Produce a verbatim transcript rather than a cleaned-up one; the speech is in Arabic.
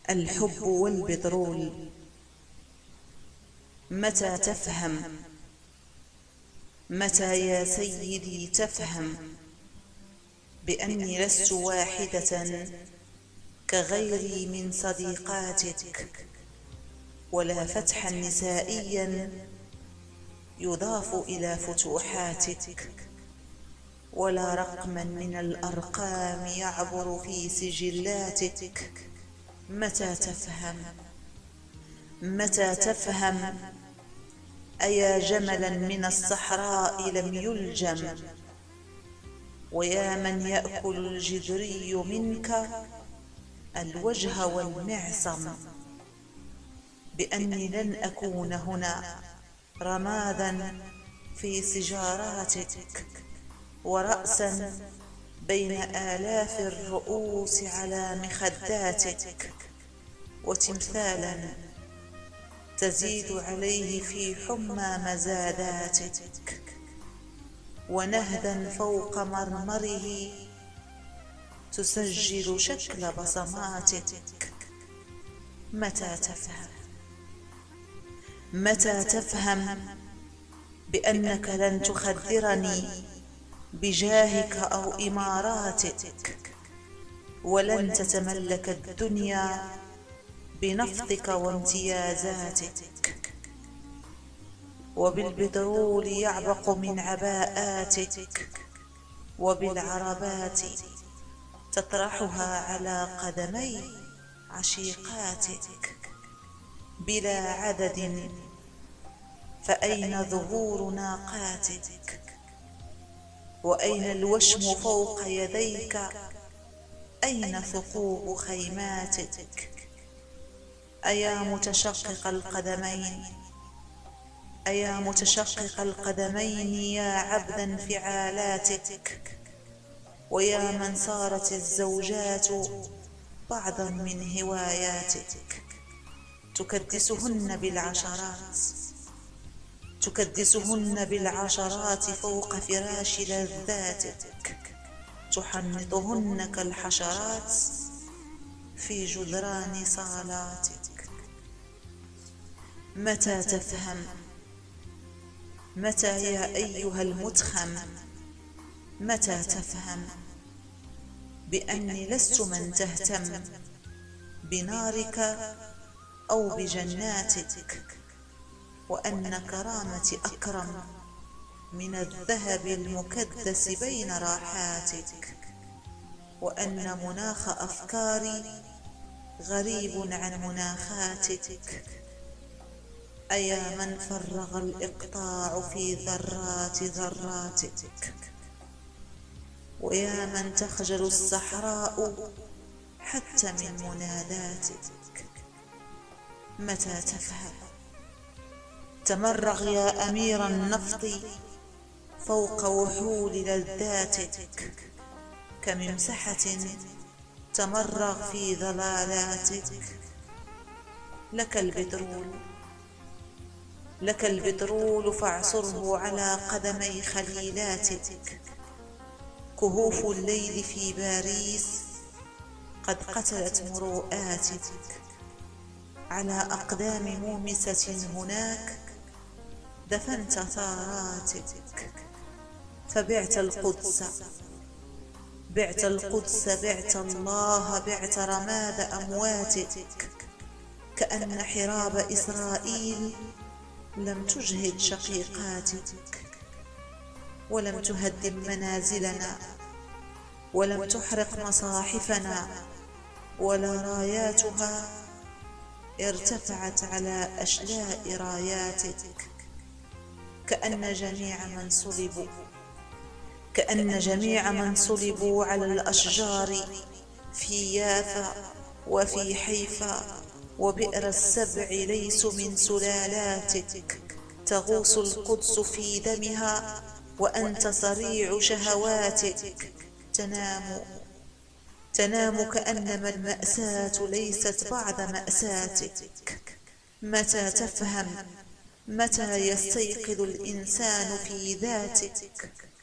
الحب والبترول. متى تفهم، متى يا سيدي تفهم بأني لست واحدة كغيري من صديقاتك، ولا فتحا نسائيا يضاف إلى فتوحاتك، ولا رقما من الأرقام يعبر في سجلاتك. متى تفهم، متى تفهم أيا جملا من الصحراء لم يلجم، ويا من يأكل الجدري منك الوجه والمعصم، بأني لن أكون هنا رمادا في سجاراتك، ورأسا بين آلاف الرؤوس على مخداتك، وتمثالا تزيد عليه في حمى مزاداتك، ونهدا فوق مرمره تسجل شكل بصماتك. متى تفهم، متى تفهم بأنك لن تخدرني بجاهك أو إماراتك، ولن تتملك الدنيا بنفضك وامتيازاتك، وبالبترول يعبق من عباءاتك، وبالعربات تطرحها على قدمي عشيقاتك بلا عدد. فأين ظهور ناقاتك، وأين الوشم فوق يديك، أين ثقوب خيماتك؟ أيا متشقق القدمين، أيا متشقق القدمين يا عبد انفعالاتك، ويا من صارت الزوجات بعضا من هواياتك، تكدسهن بالعشرات، تكدسهن بالعشرات فوق فراش لذاتك، تحنطهن كالحشرات في جدران صالاتك. متى تفهم، متى يا أيها المتخم، متى تفهم بأني لست من تهتم بنارك أو بجناتك، وأن كرامتي أكرم من الذهب المكدس بين راحاتك، وأن مناخ أفكاري غريب عن مناخاتك. أيا من فرغ الإقطاع في ذرات ذراتك، ويا من تخجل الصحراء حتى من مناداتك. متى تفهم، تمرغ يا أمير النفط فوق وحول لذاتك، كممسحة تمرغ في ظلالاتك. لك البترول، لك البترول فاعصره على قدمي خليلاتك. كهوف الليل في باريس قد قتلت مروءاتك، على أقدام مومسة هناك دفنت ثاراتك. فبعت القدس، بعت القدس، بعت الله، بعت رماد أمواتك، كأن حراب إسرائيل لم تجهد شقيقاتك، ولم تهدم منازلنا، ولم تحرق مصاحفنا، ولا راياتها ارتفعت على أشلاء راياتك. كأن جميع من صلبوا، كأن جميع من صلبوا على الأشجار في يافا وفي حيفا وبئر السبع ليسوا من سلالاتك، تغوص القدس في دمها وأنت صريع شهواتك. تنام، تنام كأنما المأساة ليست بعد مأساتك. متى تفهم، متى يستيقظ الإنسان في ذاتك؟